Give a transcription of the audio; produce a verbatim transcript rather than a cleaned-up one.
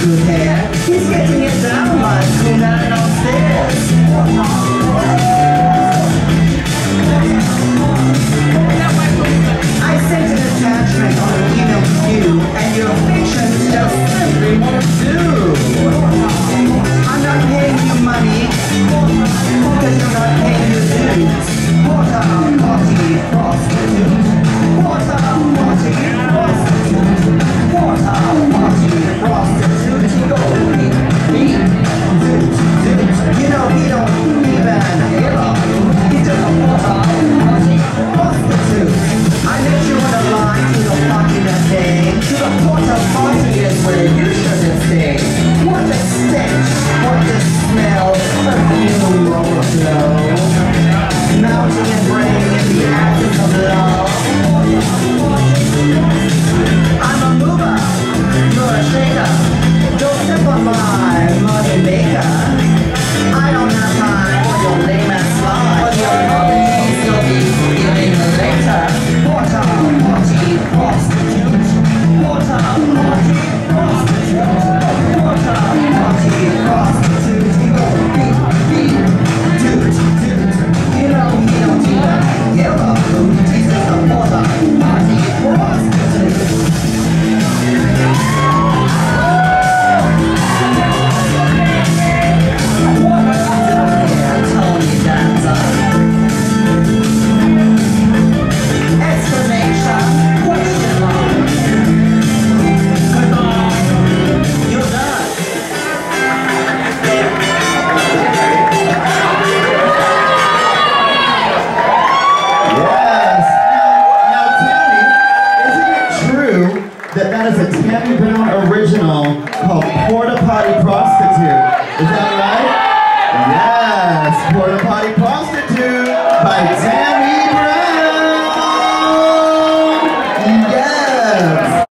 good hair. He's getting it down like cool man upstairs. I sent an attachment on an email to you, and your fiction just simply won't do. I'm not paying you money, because you're not paying your dues. Porta Potty Prostitute. Porta Potty Prostitute. Porta Potty Prostitute. He goes beep, beep, doot, doot. You know, he don't even halo. He's just a Porta Potty Prostitute. I met you on a line to the party that day. To the Porta Potty is where you shouldn't stay. What a stench, what a smell, perfume overflow.